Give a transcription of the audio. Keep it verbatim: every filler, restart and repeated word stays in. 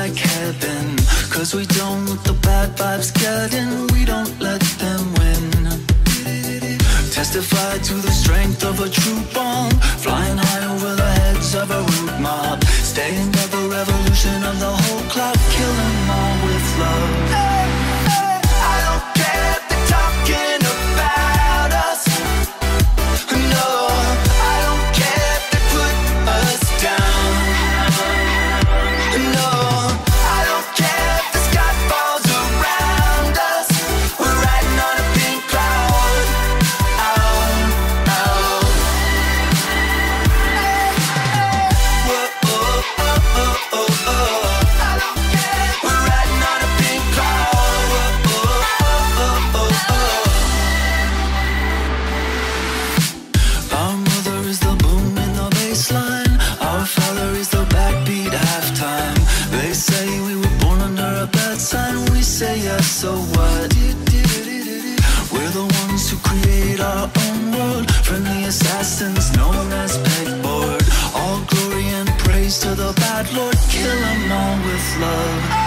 like heaven, 'cause we don't let the bad vibes get in, we don't let them win. Testify to the strength of a true bond, flying high over the heads of a rude mob, staying by the revolution of the whole clock, kill them all with love. Hey, hey, I don't care if they're talking about us. No, I don't care if they put us down. No, I don't care if the sky falls around us. We're riding on a pink cloud. Out, out. Whoa, oh, oh, oh, oh, oh. I don't care. We're riding on a pink cloud. Whoa, oh, oh, oh, oh, oh. Our mother is the boom in the baseline. Our father is the backbeat halftime. They say we were born under a bad sign. We say yes, so what? We're the ones who create our own world. Friendly assassins known as pegboard. All glory and praise to the bad Lord. Kill 'em all with love.